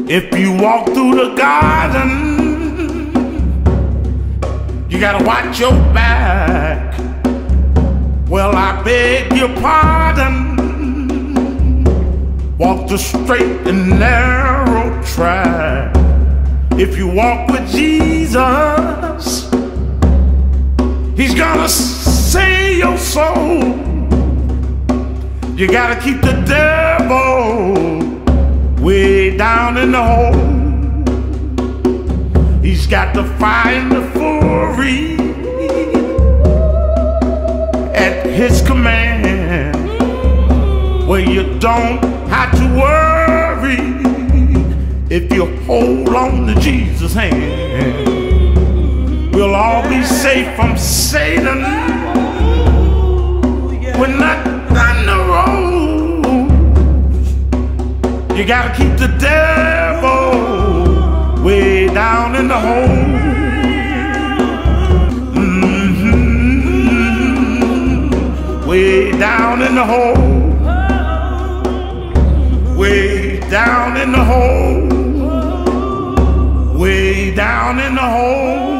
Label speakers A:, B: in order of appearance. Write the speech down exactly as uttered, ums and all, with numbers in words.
A: If you walk through the garden, you gotta watch your back. Well, I beg your pardon. Walk the straight and narrow track. If you walk with Jesus, He's gonna save your soul. You gotta keep the devil way down in the hole. He's got the fire and the fury at His command, where you don't have to worry if you hold on to Jesus' hand. We'll all be safe from Satan. We're not on the road. You gotta keep the devil way down in the hole. Mm-hmm. Way down in the hole. Way down in the hole. Way down in the hole.